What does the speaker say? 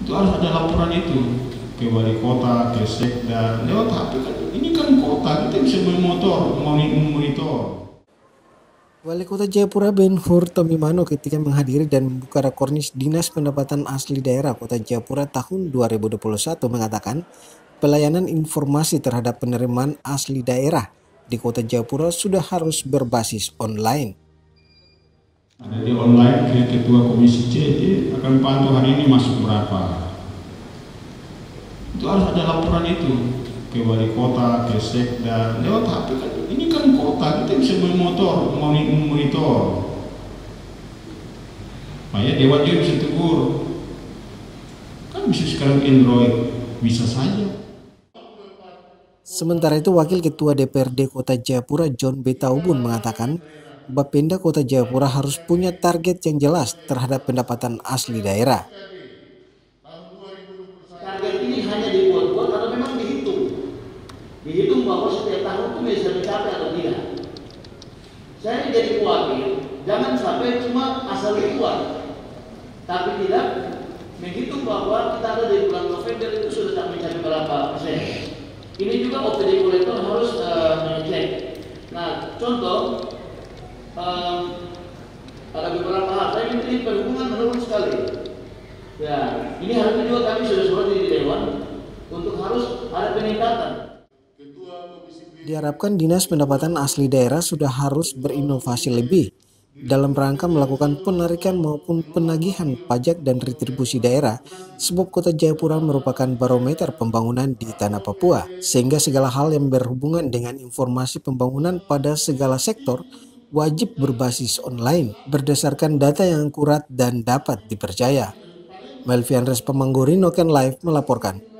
Itu harus ada laporan itu ke wali kota, ke sekda, lewat HP kan. Ini kan kota, kita bisa memonitor. Wali Kota Jayapura Ben Hur Tomimano ketika menghadiri dan membuka Rakornis Dinas Pendapatan Asli Daerah Kota Jayapura tahun 2021 mengatakan pelayanan informasi terhadap penerimaan asli daerah di Kota Jayapura sudah harus berbasis online. Ada di online ke Ketua Komisi C, akan pantau hari ini masuk berapa. Itu harus ada laporan itu ke wali kota, ke sekda, lewat HP kan. Ini kan kota, kita bisa memonitor. Makanya Dewan juga bisa tegur. Kan bisa sekarang Android, bisa saja. Sementara itu, Wakil Ketua DPRD Kota Jayapura John B. Taubun mengatakan Bapenda Kota Jayapura harus punya target yang jelas terhadap pendapatan asli daerah. Target ini hanya dibuat-buat karena memang dihitung bahwa setiap tahun itu bisa mencapai atau tidak. Saya jadi khawatir, jangan sampai cuma asal dibuat, tapi tidak menghitung bahwa kita ada di bulan November itu sudah mencapai berapa persen. Ini juga OPD kolektor harus mengecek. Nah, contoh ada beberapa hal. Saya ini perhubungan menurun sekali. Ya, ini harusnya juga kami sudah surat di Dewan untuk harus ada peningkatan. Diharapkan Dinas Pendapatan Asli Daerah sudah harus berinovasi lebih dalam rangka melakukan penarikan maupun penagihan pajak dan retribusi daerah, sebab Kota Jayapura merupakan barometer pembangunan di tanah Papua, sehingga segala hal yang berhubungan dengan informasi pembangunan pada segala sektor wajib berbasis online berdasarkan data yang akurat dan dapat dipercaya. Melvian Res Pamangguri, Noken Live melaporkan.